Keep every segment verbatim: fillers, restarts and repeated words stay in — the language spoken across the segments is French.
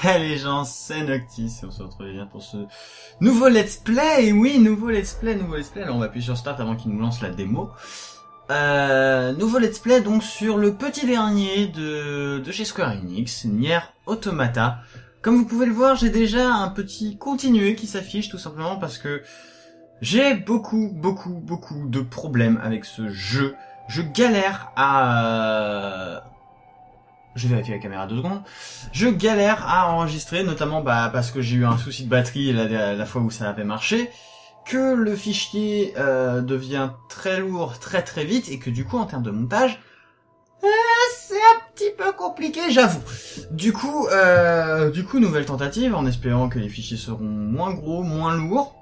Salut les gens, c'est Noctis et on se retrouve bien pour ce nouveau let's play. Et oui, nouveau let's play, nouveau let's play. Alors on va appuyer sur start avant qu'il nous lance la démo. Euh, nouveau let's play donc sur le petit dernier de, de chez Square Enix, Nier Automata. Comme vous pouvez le voir, j'ai déjà un petit continué qui s'affiche tout simplement parce que j'ai beaucoup, beaucoup, beaucoup de problèmes avec ce jeu. Je galère à... Je vais vérifier la caméra deux secondes. Je galère à enregistrer, notamment bah, parce que j'ai eu un souci de batterie la, la fois où ça avait marché, que le fichier euh, devient très lourd très très vite et que du coup en termes de montage, euh, c'est un petit peu compliqué, j'avoue. Du coup, euh, du coup nouvelle tentative en espérant que les fichiers seront moins gros, moins lourds.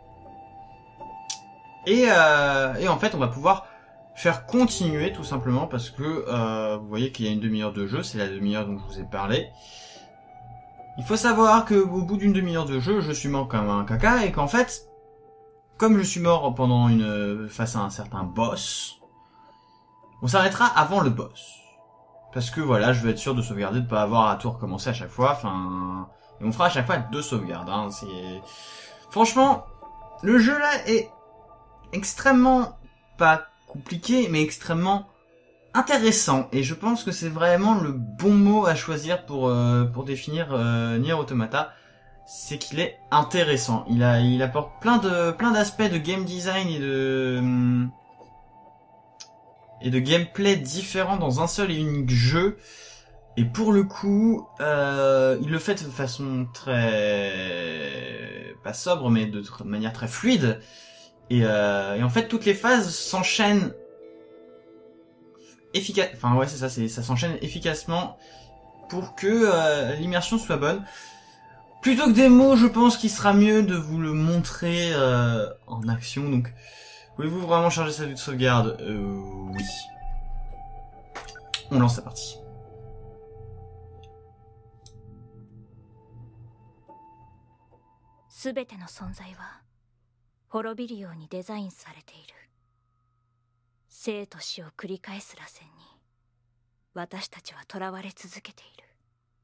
Et, euh, et en fait on va pouvoir faire continuer tout simplement parce que euh, vous voyez qu'il y a une demi-heure de jeu, c'est la demi-heure dont je vous ai parlé. Il faut savoir que au bout d'une demi-heure de jeu, je suis mort comme un caca et qu'en fait, comme je suis mort pendant une face à un certain boss, on s'arrêtera avant le boss. Parce que voilà, je veux être sûr de sauvegarder, de pas avoir à tout recommencer à chaque fois. Enfin, et on fera à chaque fois deux sauvegardes. Hein. C'est franchement, le jeu là est extrêmement pas compliqué mais extrêmement intéressant et je pense que c'est vraiment le bon mot à choisir pour euh, pour définir euh, Nier Automata, c'est qu'il est intéressant. Il a il apporte plein de plein d'aspects de game design et de et de gameplay différents dans un seul et unique jeu. Et pour le coup, euh, il le fait de façon très pas sobre mais de, de manière très fluide. Et, euh, et en fait, toutes les phases s'enchaînent efficace. Enfin ouais, c'est ça, c'est ça s'enchaîne efficacement pour que euh, l'immersion soit bonne. Plutôt que des mots, je pense qu'il sera mieux de vous le montrer euh, en action. Donc, pouvez-vous vraiment charger sa vue de sauvegarde? euh, Oui. On lance la partie. 滅びるようにデザインされている。生と死を繰り返す螺旋に私たちは囚われ続けている。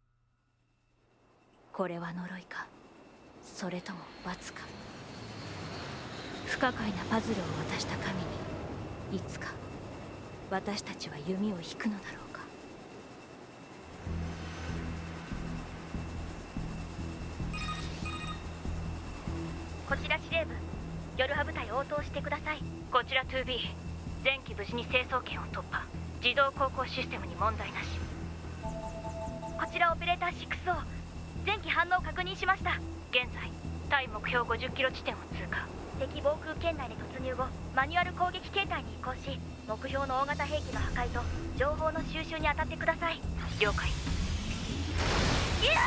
これは呪いか、それとも罰か。不可解なパズルを渡した神にいつか私たちは弓を引くのだろうか。こちら司令部、夜派部隊応答してください。こちら ツービー、 前期無事に成層圏を突破。自動航行システムに問題なし。こちらオペレーター シックスオー、 前期反応確認しました。現在対目標ごじゅっキロ地点を通過。敵防空圏内に突入後、マニュアル攻撃形態に移行し、目標の大型兵器の破壊と情報の収集に当たってください。了解。いや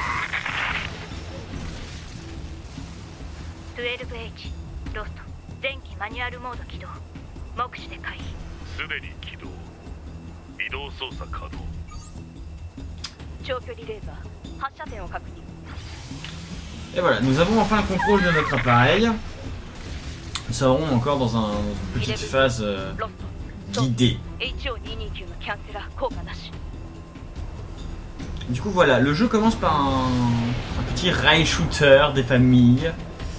ー じゅうにエイチ ロスト、前期マニュアルモード起動。目視で回避。 すでに起動。移動操作可能。 長距離レーザー発射点を確認。 Et voilà, nous avons enfin le contrôle de notre appareil. Nous serons encore dans, un, dans une petite phase euh, guidée. Du coup voilà, le jeu commence par un, un petit rail shooter des familles.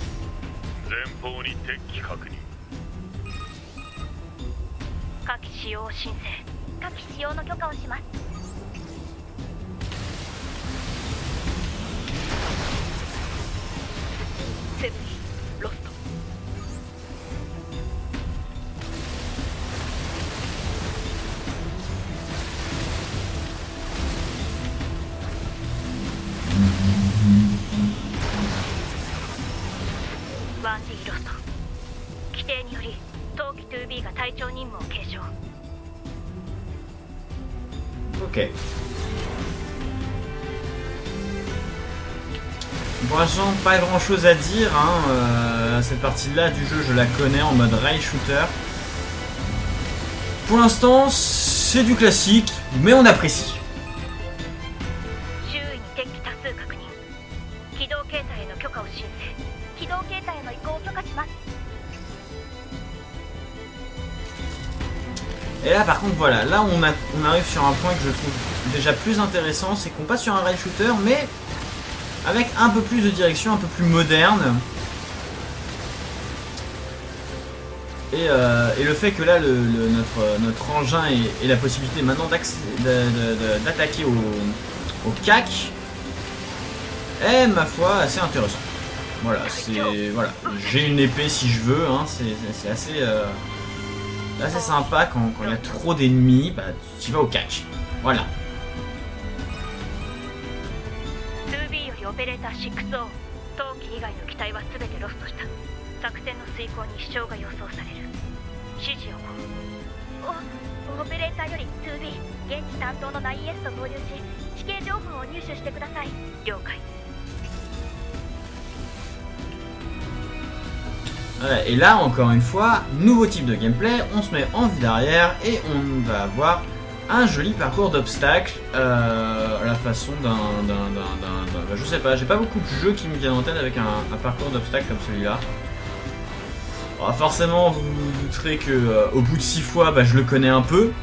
Ok. Pour l'instant, pas grand chose à dire. Hein. Euh, cette partie-là du jeu, je la connais en mode rail shooter. Pour l'instant, c'est du classique, mais on apprécie. Et là par contre voilà, là on, a, on arrive sur un point que je trouve déjà plus intéressant, c'est qu'on passe sur un rail shooter mais avec un peu plus de direction, un peu plus moderne. Et, euh, et le fait que là, le, le, notre, notre engin ait, ait la possibilité maintenant d'attaquer au, au C A C est, ma foi, assez intéressant. Voilà, c'est voilà. J'ai une épée si je veux, hein, c'est assez, euh, assez sympa quand il y a trop d'ennemis, bah, tu vas au C A C. Voilà. ツービー よりオペレーターシックスオー、当機以外の機体は全てロストした。作戦の遂行に支障が予想される。指示を。お、オペレーターより ツービー、現地担当の ナインエス と合流し、地形情報を入手してください。了解。 Voilà, et là, encore une fois, nouveau type de gameplay, on se met en vue d'arrière et on va avoir un joli parcours d'obstacles euh, à la façon d'un... Bah, je sais pas, j'ai pas beaucoup de jeux qui me viennent en tête avec un, un parcours d'obstacles comme celui-là. Bon, forcément, vous vous douterez que euh, au bout de six fois, bah, je le connais un peu.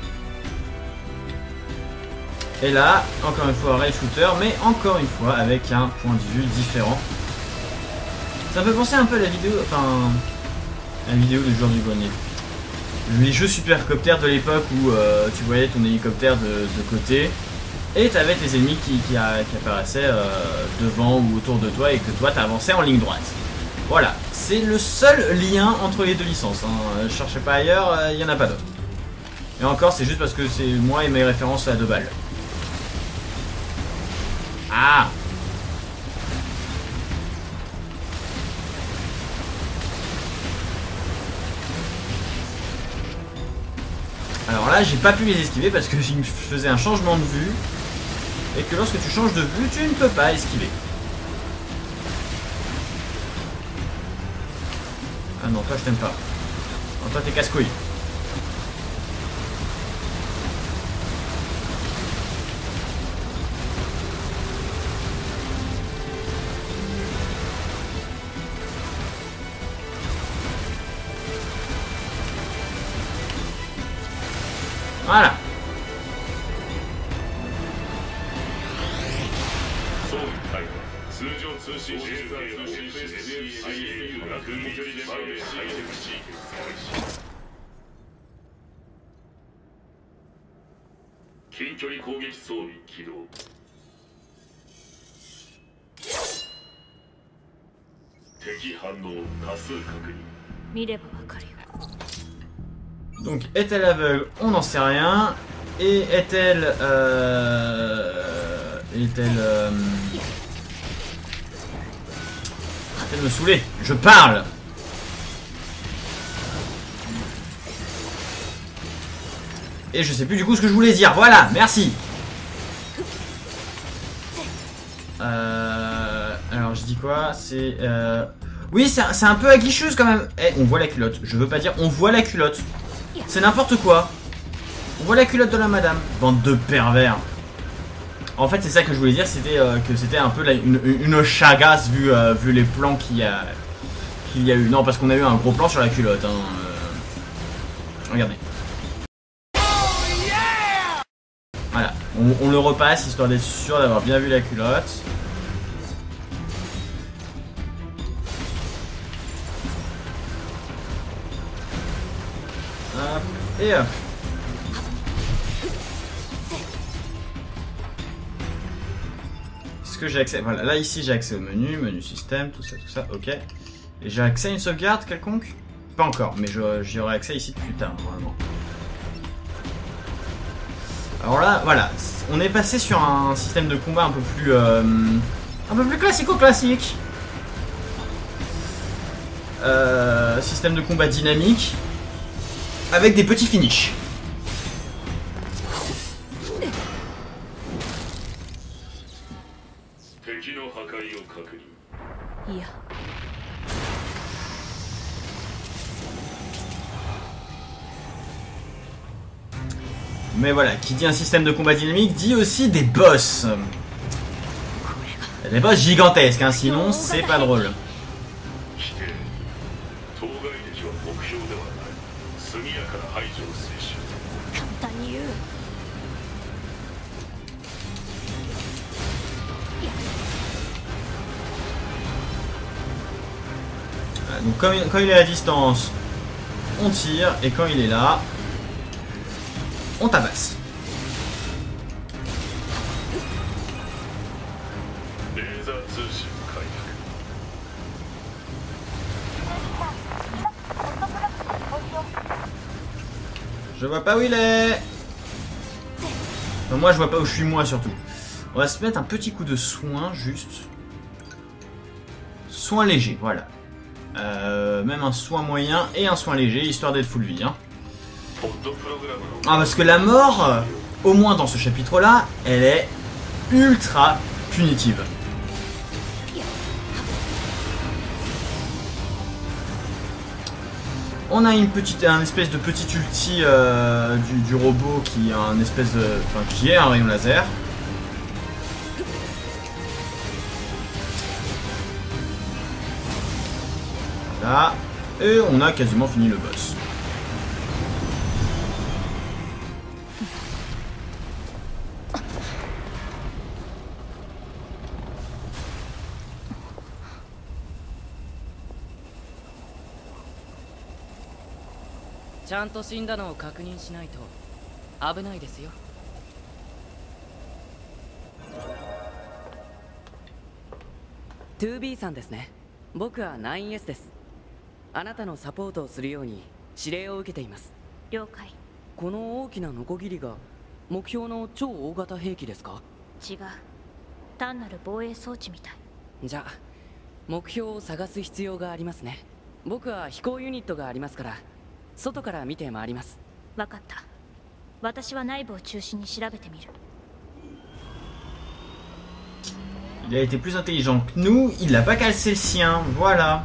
Et là, encore une fois, rail shooter, mais encore une fois avec un point de vue différent. Ça me fait penser un peu à la vidéo, enfin, à la vidéo du joueur du grenier. Les jeux supercoptères de l'époque où euh, tu voyais ton hélicoptère de, de côté et t'avais tes ennemis qui, qui, a, qui apparaissaient euh, devant ou autour de toi et que toi t'avançais en ligne droite. Voilà, c'est le seul lien entre les deux licences. Hein. Je cherchais pas ailleurs, il euh, n'y en a pas d'autre. Et encore, c'est juste parce que c'est moi et mes références à deux balles. Ah! Alors là, j'ai pas pu les esquiver parce que je faisais un changement de vue et que lorsque tu changes de vue, tu ne peux pas esquiver. Ah non, toi je t'aime pas. Non, toi t'es casse-couille. Voilà. Donc, est-elle aveugle? On n'en sait rien. Et est-elle... Euh... Est-elle... Euh... Est-elle me saouler? Je parle! Et je sais plus du coup ce que je voulais dire. Voilà, merci! Euh... Alors, je dis quoi? C'est... Euh... Oui, c'est un peu aguicheuse quand même. Eh, on voit la culotte. Je veux pas dire on voit la culotte. C'est n'importe quoi. On voit la culotte de la madame. Bande de pervers. En fait, c'est ça que je voulais dire. C'était euh, que c'était un peu la, une, une chagasse vu, euh, vu les plans qu'il y a, qu'il y a eu. Non, parce qu'on a eu un gros plan sur la culotte. Hein. Euh... Regardez. Voilà. On, on le repasse histoire d'être sûr d'avoir bien vu la culotte. Hop, et hop. Est-ce que j'ai accès? Voilà, là ici j'ai accès au menu, menu système, tout ça, tout ça, ok. Et j'ai accès à une sauvegarde quelconque? Pas encore, mais j'y aurai accès ici plus tard, normalement. Alors là, voilà, on est passé sur un système de combat un peu plus... Euh, un peu plus classico-classique. Euh, système de combat dynamique. Avec des petits finishes. Mais voilà, qui dit un système de combat dynamique dit aussi des boss. Des boss gigantesques, hein, sinon c'est pas drôle. Donc quand il, quand il est à distance, on tire, et quand il est là, on tabasse. Je vois pas où il est. Non, moi je vois pas où je suis moi surtout. On va se mettre un petit coup de soin juste. Soin léger, voilà. Euh, même un soin moyen et un soin léger, histoire d'être full vie. Hein. Ah, parce que la mort, euh, au moins dans ce chapitre-là, elle est ultra punitive. On a une petite, un espèce de petit ulti euh, du, du robot qui a un espèce de, enfin, qui est un rayon laser. Voilà. Et on a quasiment fini le boss. ちゃんと死んだのを確認しないと危ないですよ。ツービー さんですね。僕は ナインエス です。あなたのサポートをするように指令を受けています。 了解。 この大きなノコギリが目標の超大型兵器ですか？ 違う。単なる防衛装置みたい。 じゃあ目標を探す必要がありますね。僕は飛行ユニットがありますから外から見て回ります。 分かった。私は内部を中心に調べてみる。 Il a été plus intelligent que nous, il n'a pas cassé le sien, voilà.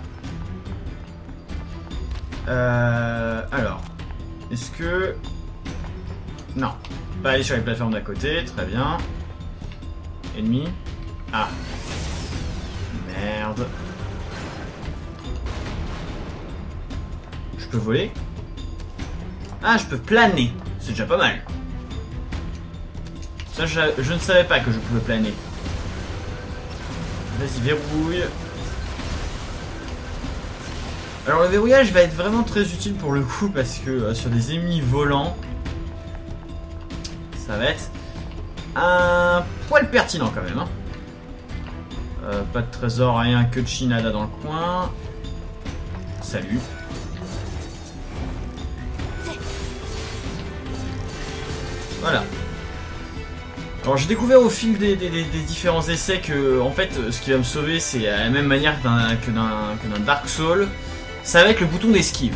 Euh, alors, est-ce que... Non, pas aller sur les plateformes d'à côté, très bien. Ennemi. Ah. Merde. Je peux voler? Ah, je peux planer, c'est déjà pas mal. Ça, je, je ne savais pas que je pouvais planer. Vas-y, verrouille. Alors le verrouillage va être vraiment très utile pour le coup parce que euh, sur des ennemis volants, ça va être un poil pertinent quand même. Hein. Euh, pas de trésor, rien que de chinada dans le coin. Salut. Voilà. Alors j'ai découvert au fil des, des, des, des différents essais que en fait ce qui va me sauver c'est à la même manière que d'un que d'un que d'un Dark Souls, ça va être le bouton d'esquive.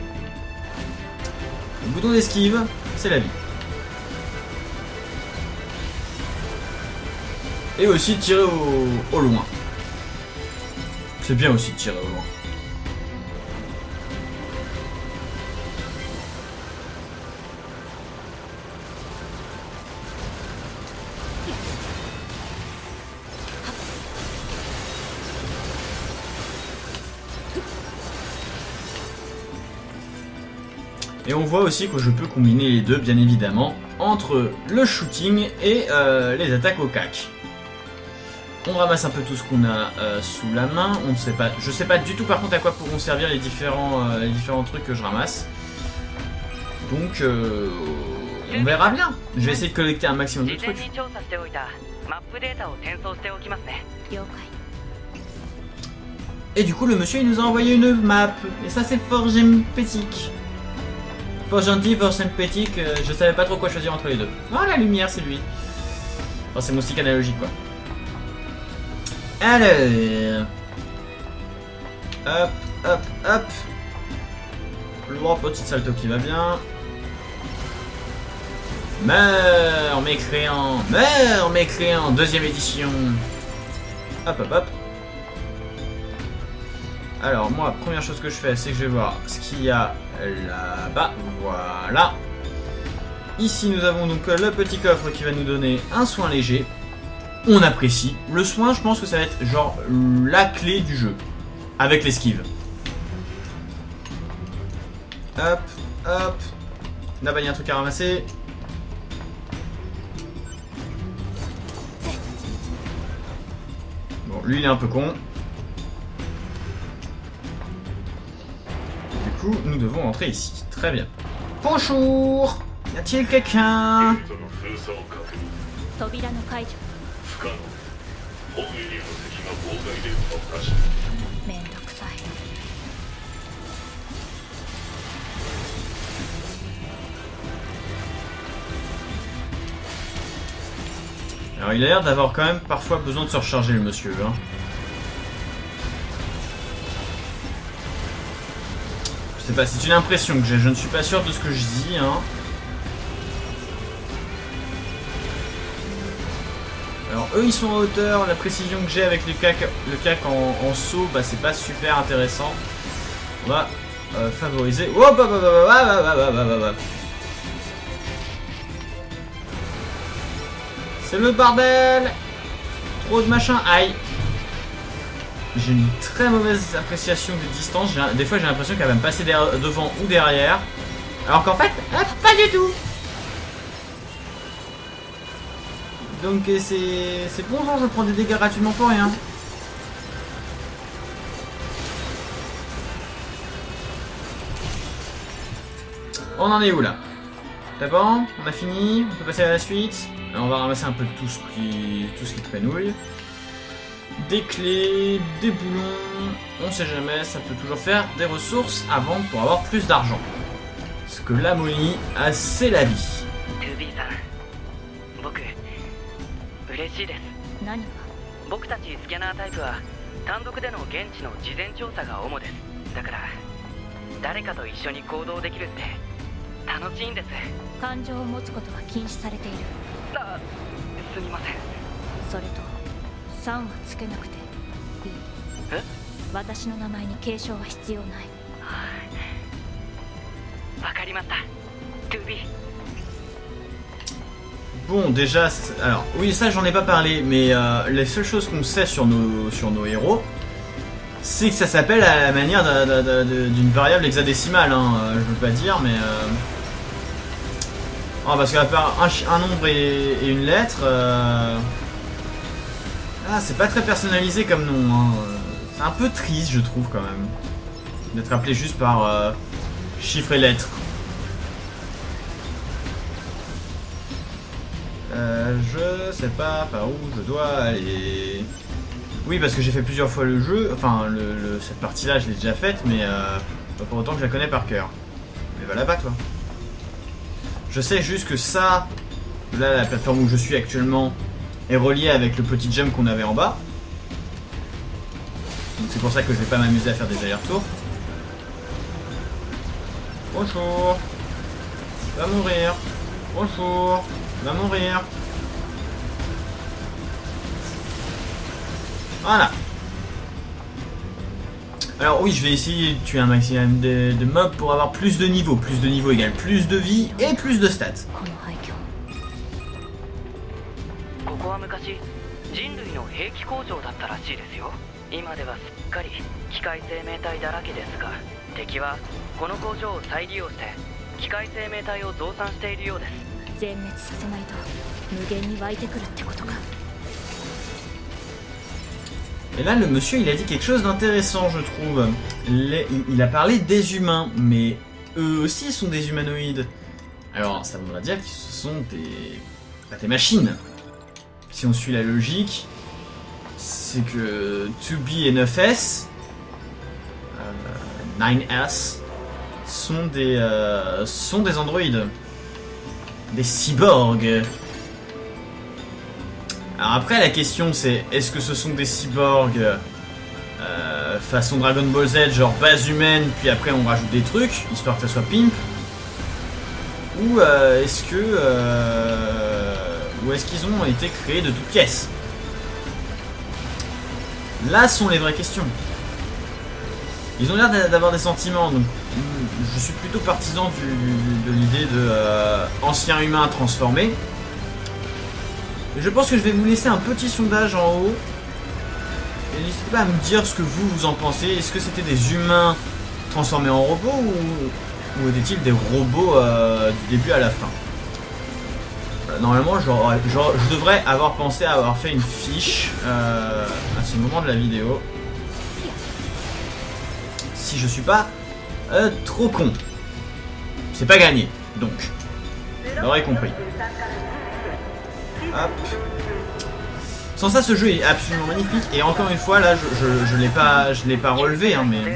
Le bouton d'esquive, c'est la vie. Et aussi de tirer au, au loin. C'est bien aussi de tirer au loin. Et on voit aussi que je peux combiner les deux, bien évidemment, entre le shooting et euh, les attaques au cac. On ramasse un peu tout ce qu'on a euh, sous la main. On ne sait pas, je sais pas du tout par contre à quoi pourront servir les différents, euh, les différents trucs que je ramasse. Donc, euh, on verra bien. Je vais essayer de collecter un maximum de trucs. Et du coup, le monsieur il nous a envoyé une map. Et ça, c'est fort sympathique. Fort gentil, fort sympathique, euh, je savais pas trop quoi choisir entre les deux. Oh, la lumière, c'est lui. Enfin, c'est mon stick analogique, quoi. Alors... Hop, hop, hop. Le petit salto qui va bien. Meurs, mécréant. Meurs, mécréant. Deuxième édition. Hop, hop, hop. Alors moi, première chose que je fais, c'est que je vais voir ce qu'il y a là-bas. Voilà. Ici, nous avons donc le petit coffre qui va nous donner un soin léger. On apprécie. Le soin, je pense que ça va être genre la clé du jeu. Avec l'esquive. Hop, hop. Là-bas, il y a un truc à ramasser. Bon, lui, il est un peu con. coup, nous devons entrer ici. Très bien. Bonjour. Y a-t-il quelqu'un? ゲートの封鎖を確認。 扉の解除不可能。本エリアの敵が妨害電波を出しめんどくさい Alors il a l'air d'avoir quand même parfois besoin de se recharger le monsieur. Hein. Je sais pas, c'est une impression que j'ai, je ne suis pas sûr de ce que je dis. Hein. Alors eux ils sont en hauteur, la précision que j'ai avec le cac, le cac en, en saut, bah c'est pas super intéressant. On va euh, favoriser... Oh, bah, bah, bah, bah, bah, bah, bah, bah, bah, bah. C'est le bordel. Trop de machin, aïe. J'ai une très mauvaise appréciation des distances, des fois j'ai l'impression qu'elle va me passer devant ou derrière. Alors qu'en fait, hop, pas du tout. Donc c'est bon genre je prends des dégâts gratuitement pour rien. On en est où là? C'est bon? On a fini? On peut passer à la suite? Alors, on va ramasser un peu de tout ce qui, tout ce qui traînouille. Des clés, des boulons, on sait jamais, ça peut toujours faire des ressources à vendre pour avoir plus d'argent. Parce que la monnaie, c'est la vie. 嬉しいです。 何が僕たちスキャナータイプは単独での現地の事前調査が主です。だから誰かと一緒に行動できるって楽しいんです。 感情を持つことは禁止されている。 あ、すみません。 それとさんはつけなくていい。 え？ 私の名前に継承は必要ない。 わかりました。トゥービー。 Bon, déjà, alors oui, ça j'en ai pas parlé, mais euh, les seules choses qu'on sait sur nos, sur nos héros, c'est que ça s'appelle à la manière d'une variable hexadécimale, hein, euh, je veux pas dire, mais... Euh... Oh, parce qu'à part un, un nombre et, et une lettre, euh... ah, c'est pas très personnalisé comme nom, hein. C'est un peu triste, je trouve, quand même, d'être appelé juste par euh, chiffres et lettres. Euh, je sais pas par où je dois aller. Oui, parce que j'ai fait plusieurs fois le jeu. Enfin, le, le, cette partie-là, je l'ai déjà faite, mais euh, pas pour autant que je la connais par cœur. Mais va là-bas, toi. Je sais juste que ça, là, la plateforme où je suis actuellement, est reliée avec le petit jump qu'on avait en bas. Donc c'est pour ça que je vais pas m'amuser à faire des allers-retours. Bonjour. Va mourir. Bonjour. Va mourir. Voilà. Alors oui, je vais essayer de tuer un maximum de, de mobs pour avoir plus de niveaux. Plus de niveaux égale plus de vie et plus de stats. ここは昔人類の兵器工場だったらしいですよ。今ではすっかり機械生命体だらけですが、敵はこの工場を再利用して機械生命体を増産しているようです。 全滅させないと無限に湧いてくるってことか。 Et là, le monsieur, il a dit quelque chose d'intéressant, je trouve. Les, il a parlé des humains, mais eux aussi sont des humanoïdes. Alors, ça voudrait dire que ce sont des, bah, des machines. Si on suit la logique, c'est que deux B et neuf S, euh, neuf S, sont des, euh, sont des androïdes. Des cyborgs. Alors après la question c'est est-ce que ce sont des cyborgs euh, façon Dragon Ball Z, genre base humaine, puis après on rajoute des trucs, histoire que ça soit pimp, ou euh, est-ce que euh, ou est-ce qu'ils ont été créés de toutes pièces? Là sont les vraies questions. Ils ont l'air d'avoir des sentiments, donc je suis plutôt partisan du, du, de l'idée de euh, ancien humain transformé. Je pense que je vais vous laisser un petit sondage en haut. Et n'hésitez pas à me dire ce que vous, vous en pensez. Est-ce que c'était des humains transformés en robots ou, ou étaient-ils des robots euh, du début à la fin? Voilà, normalement, genre, genre, je devrais avoir pensé à avoir fait une fiche euh, à ce moment de la vidéo. Si je suis pas Euh, trop con. C'est pas gagné, donc. Vous l'aurez compris. Hop. Sans ça, ce jeu est absolument magnifique. Et encore une fois, là, je, je, je l'ai pas, je l'ai pas relevé, hein, mais.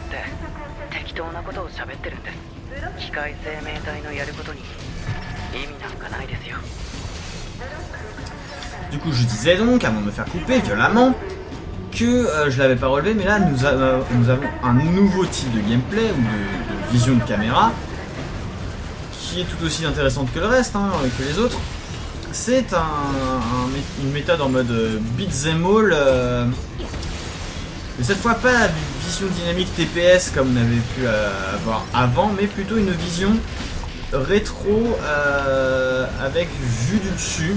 Du coup, je disais donc, avant de me faire couper violemment, que euh, je l'avais pas relevé, mais là, nous, a, euh, nous avons un nouveau type de gameplay ou de, de vision de caméra qui est tout aussi intéressante que le reste, hein, que les autres. C'est un, un, une méthode en mode euh, beat'em all, euh, mais cette fois pas la vision dynamique T P S comme on avait pu euh, avoir avant, mais plutôt une vision rétro euh, avec vue du dessus.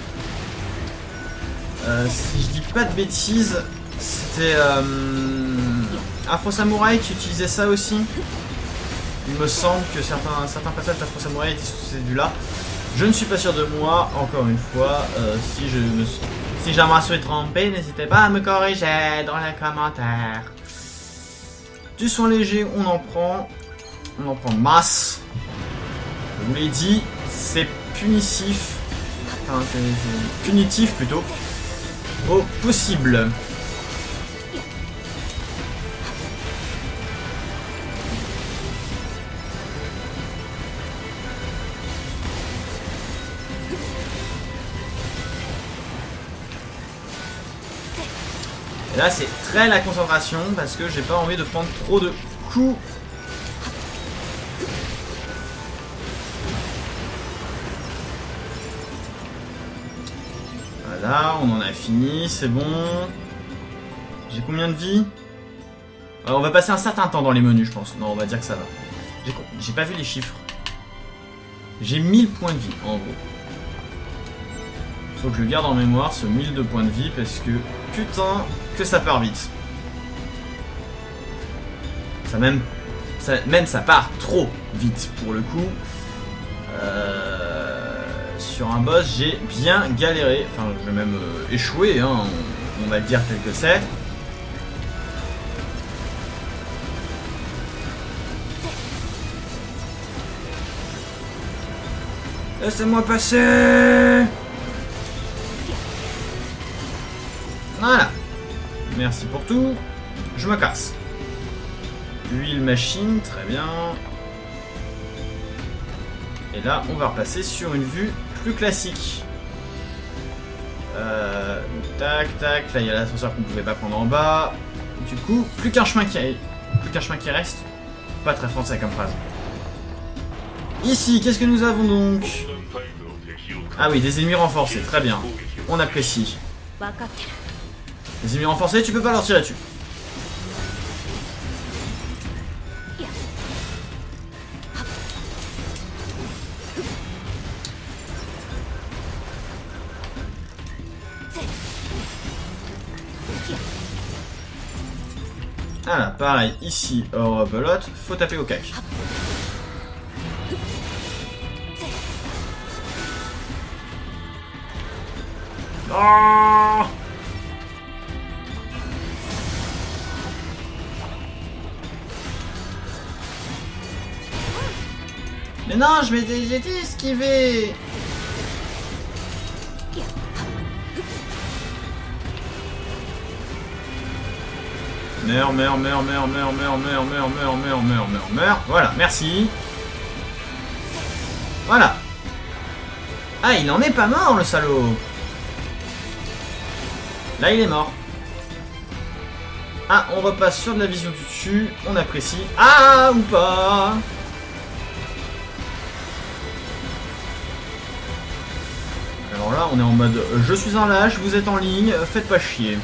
Euh, si je dis pas de bêtises, c'était euh, Afro Samurai qui utilisait ça aussi. Il me semble que certains, certains passages d'Afro Samurai étaient sous cette vue-là. Je ne suis pas sûr de moi, encore une fois. Euh, si je me suis, si je m'en suis trompé, n'hésitez pas à me corriger dans les commentaires. Du soin léger, on en prend. On en prend masse. Je vous l'ai dit, c'est punitif. Enfin, c'est punitif plutôt. Au possible. Et là c'est très la concentration parce que j'ai pas envie de prendre trop de coups. Voilà, on en a fini, c'est bon. J'ai combien de vie? Alors, on va passer un certain temps dans les menus, je pense. Non, on va dire que ça va. J'ai pas vu les chiffres. J'ai mille points de vie, en gros. Faut que je garde en mémoire ce mille de points de vie parce que putain que ça part vite. Ça même, ça, même ça part trop vite pour le coup. Euh, sur un boss j'ai bien galéré. Enfin je vais même euh, échouer, hein, on, on va dire tel que c'est. Laissez-moi passer. Voilà. Merci pour tout. Je me casse. Huile machine, très bien. Et là, on va repasser sur une vue plus classique. Euh, tac, tac. Là, il y a l'ascenseur qu'on ne pouvait pas prendre en bas. Du coup, plus qu'un chemin qui plus qu'un chemin qui reste. Pas très français comme phrase. Ici, qu'est-ce que nous avons donc? Ah oui, des ennemis renforcés, très bien. On apprécie. Les ennemis renforcés, tu peux pas leur tirer dessus. Voilà, pareil, ici, hors belote, faut taper au cac. Oh! Mais non, je m'étais j'ai dit esquiver. Meurs, meurs, meurs, meurs, meurs, meurs, meurs, meurs, meurs, meurs, meurs, meurs, meurs. Voilà, merci. Voilà. Ah, il en est pas mort, le salaud. Là, il est mort. Ah, on repasse sur de la vision du dessus. On apprécie. Ah, ou pas. Alors là, on est en mode je suis en lâche, vous êtes en ligne, faites pas chier.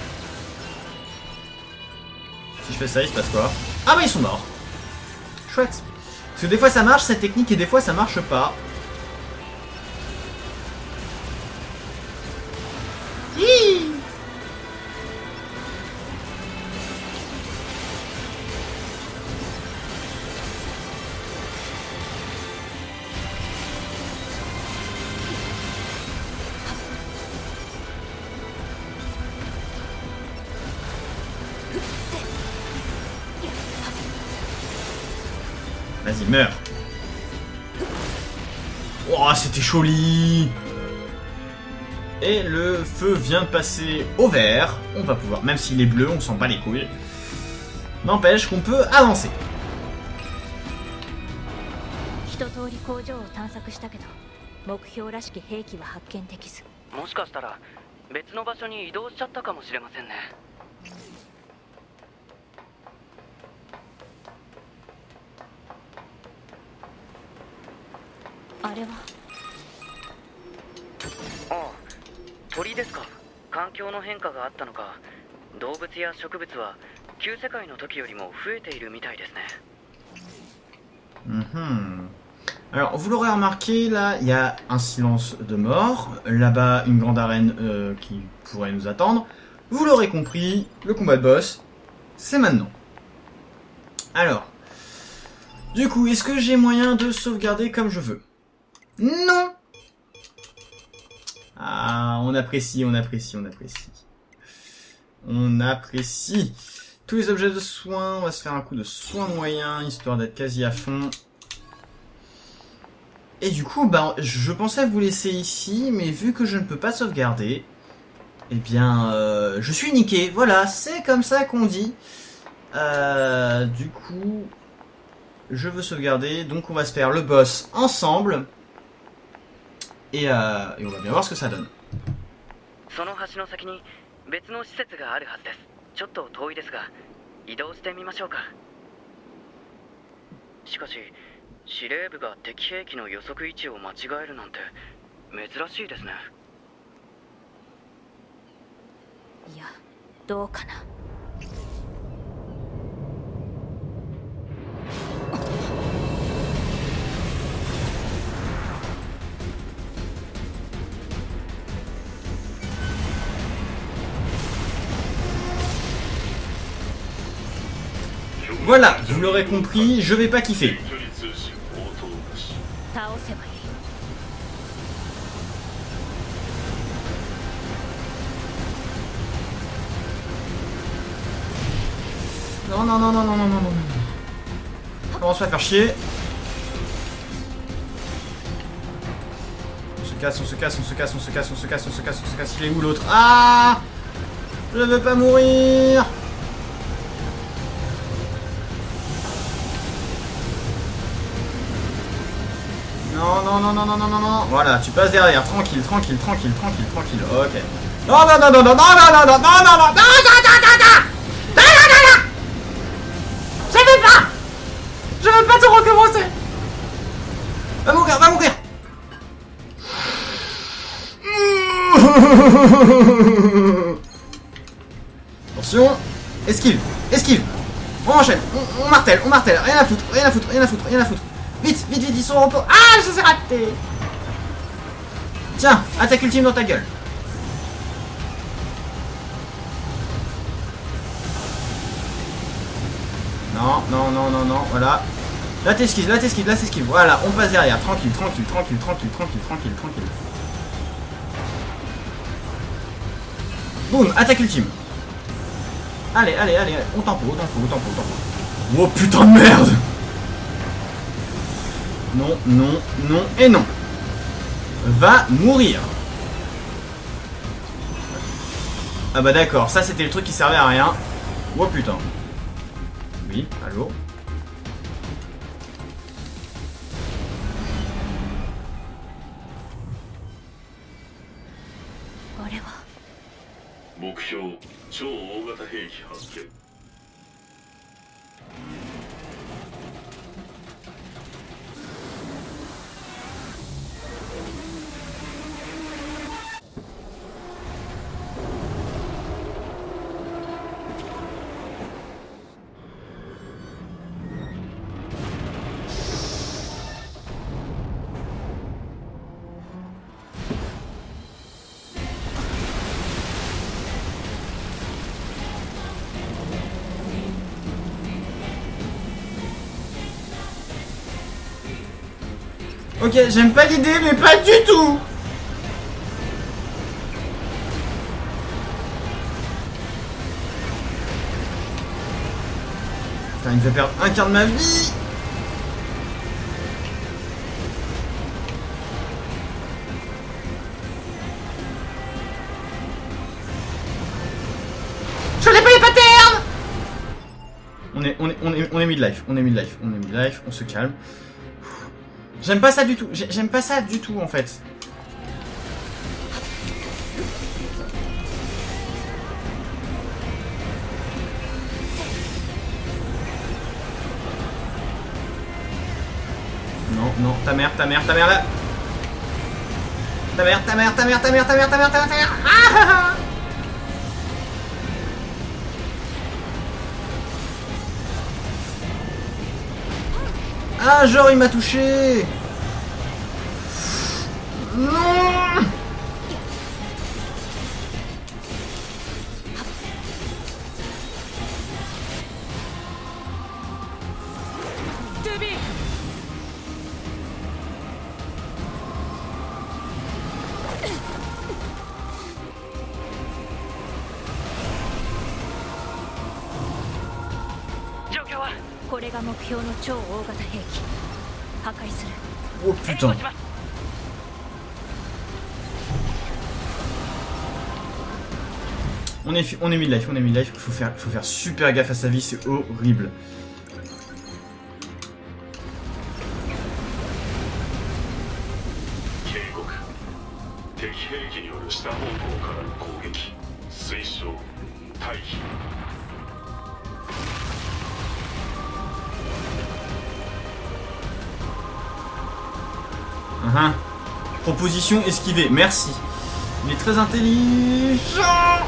Si je fais ça, il se passe quoi? Ah bah ils sont morts. Chouette. Parce que des fois ça marche cette technique et des fois ça marche pas. Hi. Vas-y, meurs. Oh, c'était joli. Et le feu vient de passer au vert. On va pouvoir, même s'il est bleu, on s'en bat les couilles. N'empêche qu'on peut avancer. 一通り工場を探索したけど目標らしき兵器は発見できず。 もしかしたら別の場所に移動しちゃったかもしれませんね。 あれはああ、鳥ですか。環境の変化があったのか、動物や植物は旧世界の時よりも増えているみたいですね。 Mm-hmm. Alors, vous l'aurez remarqué, là, il y a un silence de mort. Là-bas, une grande arène euh, qui pourrait nous attendre. Vous l'aurez compris, le combat de boss, c'est maintenant. Alors, du coup, est-ce que j'ai moyen de sauvegarder comme je veux? Non. Ah, on apprécie, on apprécie, on apprécie. On apprécie. Tous les objets de soins, on va se faire un coup de soins moyen, histoire d'être quasi à fond. Et du coup, bah, je pensais vous laisser ici, mais vu que je ne peux pas sauvegarder, eh bien, euh, je suis niqué. Voilà, c'est comme ça qu'on dit. Euh, du coup, je veux sauvegarder, donc on va se faire le boss ensemble. Et, euh, et on va bien voir ce que ça donne. その橋の先に別の施設があるはずです。ちょっと遠いですが、移動してみましょうか。しかし、司令部が敵兵器の予測位置を間違えるなんて珍しいですね。 いや、どうかな。 Voilà, vous l'aurez compris, je vais pas kiffer. 倒せばいい。 Non, non, non, non, non, non, non, non. Commence pas à faire chier. On se casse, on se casse, on se casse, on se casse, on se casse, on se casse, on se casse. Il est où l'autre? Ah! Je veux pas mourir! Non, non, non, non, non, non, non, non. Voilà, tu passes derrière. Tranquille, tranquille, tranquille, tranquille, tranquille. Ok. Non, non, non, non, non, non, non, non, non, non, non, non, non, non, non, non, non. Non, non, non, non. Je veux pas. Je veux pas tout recommencer. Va mourir, va mourir. Attention. Esquive, esquive. On enchaîne, on, on martèle, on martèle. Rien à foutre, rien à foutre, rien à foutre, rien à foutre. Vite, vite, vite, ils sont au repos. Ah, je les ai ratés. Tiens, attaque ultime dans ta gueule. Non, non, non, non, non, voilà. Là t'esquives, là t'esquives, là t'esquives. Voilà, on passe derrière. Tranquille, tranquille, tranquille, tranquille, tranquille, tranquille, tranquille. Boum, attaque ultime. Allez, allez, allez, allez. On tempo, on tempo, on tempo, on tempo. Oh putain de merde. Non, non, non et non. Va mourir. Ah bah d'accord, ça c'était le truc qui servait à rien. Oh putain. Oui, allô. Ok, j'aime pas l'idée, mais pas du tout. Putain, il me fait perdre un quart de ma vie. on est, on est, on est mid-life, on est mid-life, on est mid-life, on se calme. J'aime pas ça du tout, j'aime pas ça du tout en fait. Non, non, ta mère, ta mère, ta mère là. Ta mère, ta mère, ta mère, ta mère, ta mère, ta mère, ta mère, ta mère. Ah, ah, genre il m'a touché. Non. Oh putain. On est, on est mid-life, on est mid-life, il faut faire, faut faire super gaffe à sa vie, c'est horrible. Uh-huh. Proposition esquivée, merci. Il est très intelligent.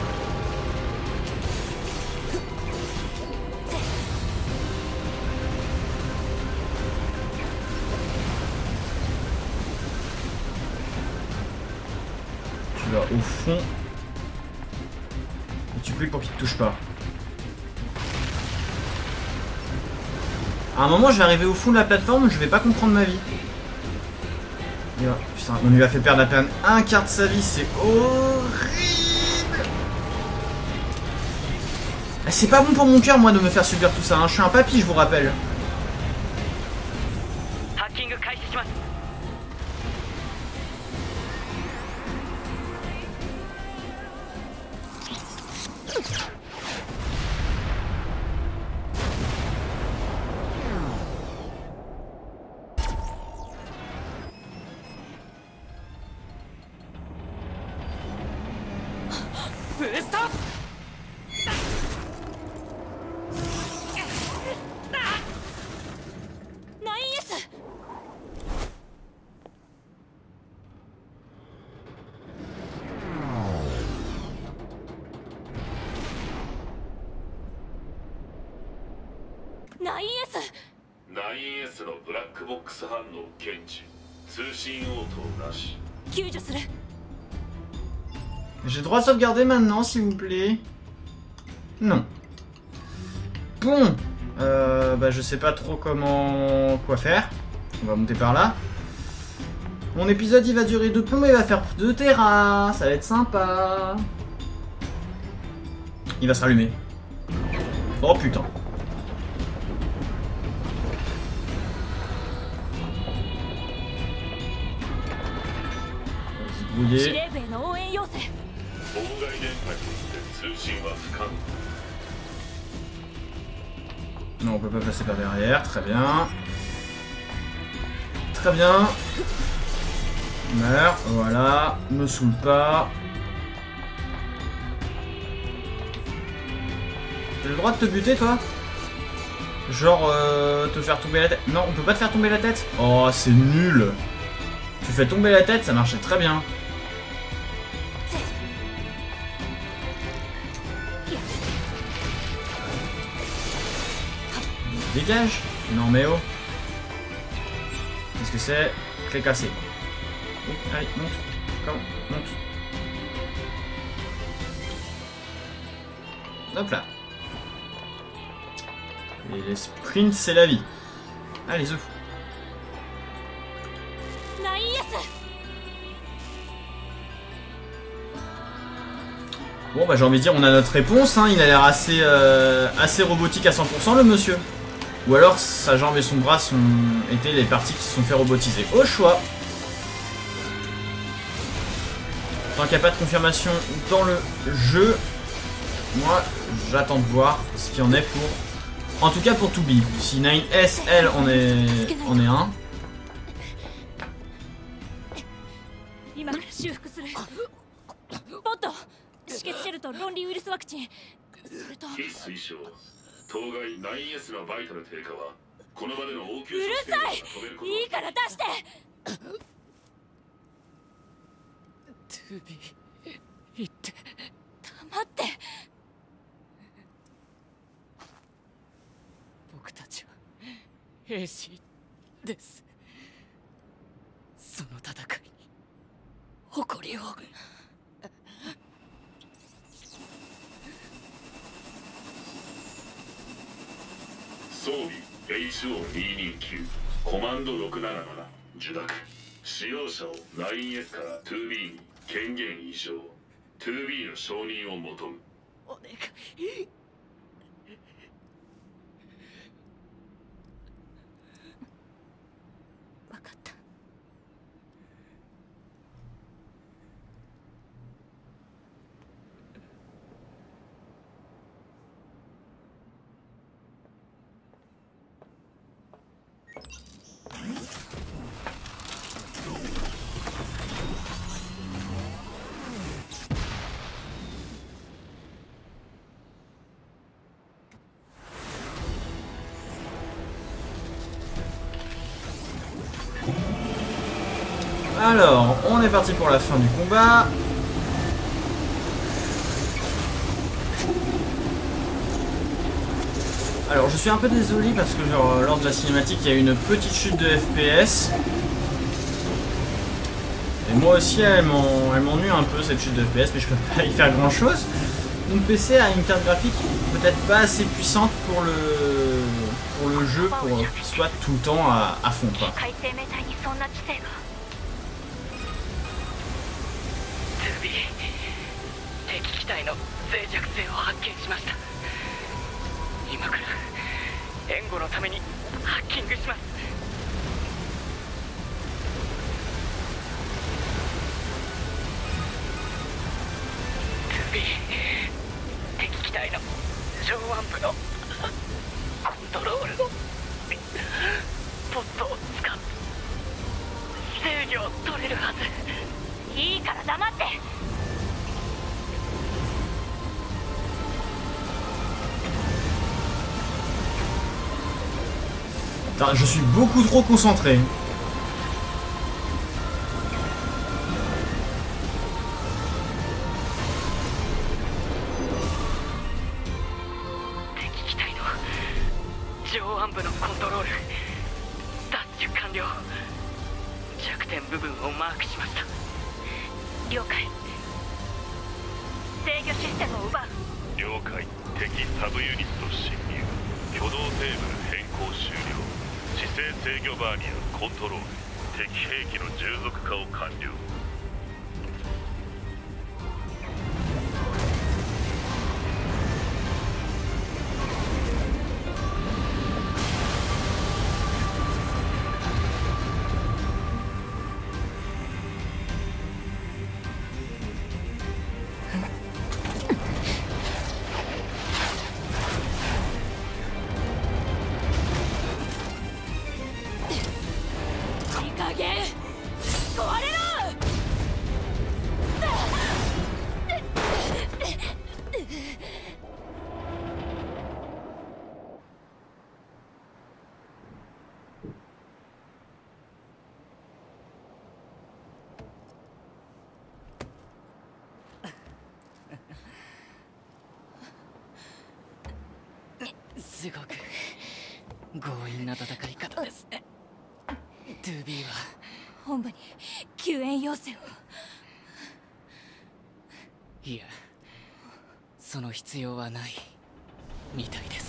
Tu vas au fond. Et tu cliques pour qu'il te touche pas. À un moment, je vais arriver au fond de la plateforme, je vais pas comprendre ma vie. Putain, on lui a fait perdre à peine un quart de sa vie, c'est horrible. C'est pas bon pour mon cœur, moi, de me faire subir tout ça, hein. Je suis un papy, je vous rappelle. J'ai le droit de sauvegarder maintenant, s'il vous plaît. Non. Bon. Euh, bah, je sais pas trop comment... quoi faire. On va monter par là. Mon épisode, il va durer deux plombs, mais il va faire deux terras. Ça va être sympa. Il va se rallumer. Oh putain. Brouillé. Non, on peut pas passer par derrière, très bien. Très bien. Meurs, voilà. Me saoule pas. J'ai le droit de te buter, toi? Genre, euh, te faire tomber la tête? Non, on peut pas te faire tomber la tête? Oh, c'est nul. Tu fais tomber la tête, ça marchait très bien. Dégage. Non mais oh. Qu'est-ce que c'est? Clé cassée. Oh, allez, monte. Comment? Monte. Hop là. Et les sprints, c'est la vie. Allez, œufs. Bon bah j'ai envie de dire on a notre réponse, hein. Il a l'air assez, euh, assez robotique à cent pour cent le monsieur. Ou alors sa jambe et son bras sont étaient les parties qui se sont fait robotiser. Au choix. Tant qu'il n'y a pas de confirmation dans le jeu, moi j'attends de voir ce qu'il y en est pour En tout cas pour two B. Si nine S, elle, on est, on est un. 今から修復する。ポット、止血シェルと論理ウイルスワクチン。それと。 非推奨。当該 ナインエス のバイタル低下はこの場での応急うるさい。いいから出して。 トゥービー、言って。 黙って。 僕たちは兵士です。その戦いに誇りを。 装備 エイチオーにひゃくにじゅうきゅう コマンドろくなななな受諾。使用者を ナインエス から ツービー に権限移譲。 ツービー の承認を求む。 お願い。 分かった。 Alors, on est parti pour la fin du combat. Alors, je suis un peu désolé parce que genre, lors de la cinématique, il y a eu une petite chute de F P S. Et moi aussi, elle m'ennuie un peu cette chute de F P S, mais je peux pas y faire grand chose. Mon P C a une carte graphique peut-être pas assez puissante pour le, pour le jeu, pour qu'il soit tout le temps à, à fond, quoi. 敵機体の脆弱性を発見しました。今から援護のためにハッキングします。ツービー、敵機体の上腕部のコントロールをポットを使って制御を取れるはず。 いいから黙って。 Putain, je suis beaucoup trop concentré. すごく強引な戦い方ですね。トゥービーは本部に救援要請を。 いや、その必要はないみたいです。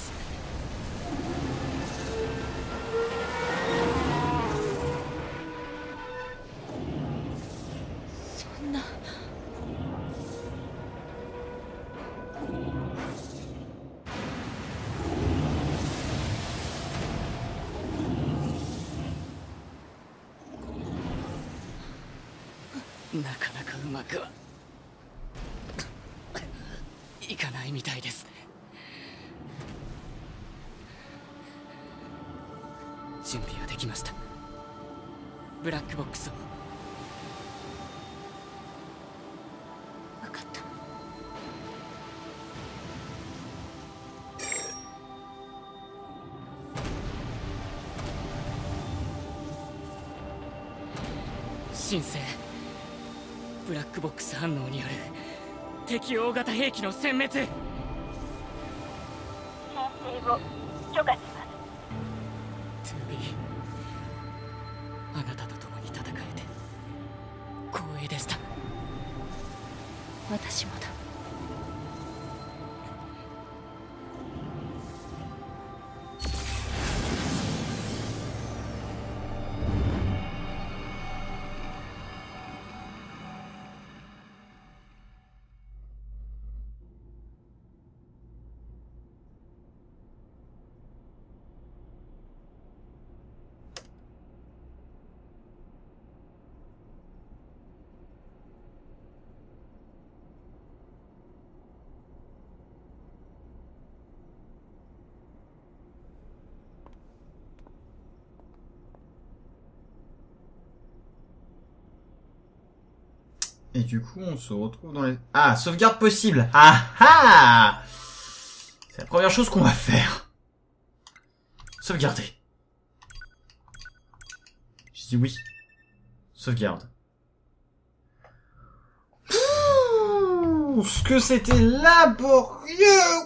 そんな。 なかなかうまくはいかないみたいですね。 準備はできました。ブラックボックスを。 分かった。 新生、ブラックボックス反応による敵大型兵器の殲滅。 先生を許可します。 トゥービー、 あなたと共に戦えて光栄でした。 私もだ。 Et du coup, on se retrouve dans les... Ah, sauvegarde possible. Ah ah! C'est la première chose qu'on va faire. Sauvegarder. Je dis oui. Sauvegarde. Ouh, ce que c'était laborieux!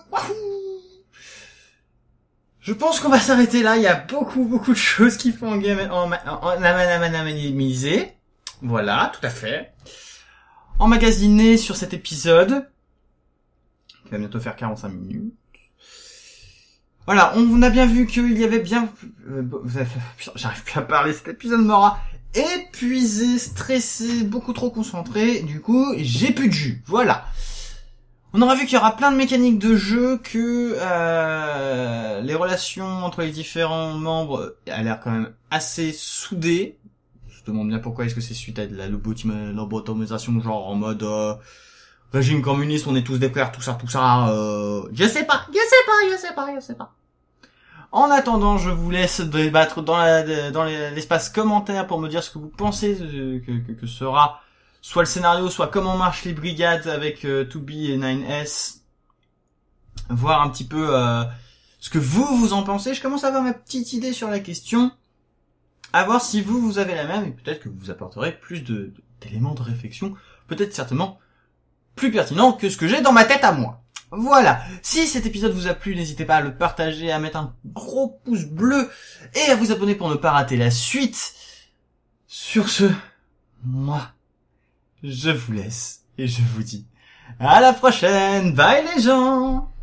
Je pense qu'on va s'arrêter là. Il y a beaucoup, beaucoup de choses qu'il faut en game, en, en, en, en Voilà, tout à fait. Emmagasiné sur cet épisode, qui va bientôt faire quarante-cinq minutes. Voilà, on a bien vu qu'il y avait bien... Euh, J'arrive plus à parler, cet épisode m'aura épuisé, stressé, beaucoup trop concentré, du coup, j'ai plus de jus, voilà. On aura vu qu'il y aura plein de mécaniques de jeu, que euh, les relations entre les différents membres a l'air quand même assez soudées. Je me demande bien pourquoi est-ce que c'est suite à de la lobotomisation, genre en mode euh, régime communiste, on est tous des frères, tout ça, tout ça. Euh, je sais pas, je sais pas, je sais pas, je sais pas. En attendant, je vous laisse débattre dans la, dans l'espace commentaire pour me dire ce que vous pensez que, que, que sera soit le scénario, soit comment marchent les brigades avec euh, two B et nine S. Voir un petit peu euh, ce que vous, vous en pensez. Je commence à avoir ma petite idée sur la question. À voir si vous, vous avez la même, et peut-être que vous apporterez plus de, d'éléments de réflexion, peut-être certainement plus pertinents que ce que j'ai dans ma tête à moi. Voilà. Si cet épisode vous a plu, n'hésitez pas à le partager, à mettre un gros pouce bleu, et à vous abonner pour ne pas rater la suite. Sur ce, moi, je vous laisse, et je vous dis à la prochaine. Bye les gens!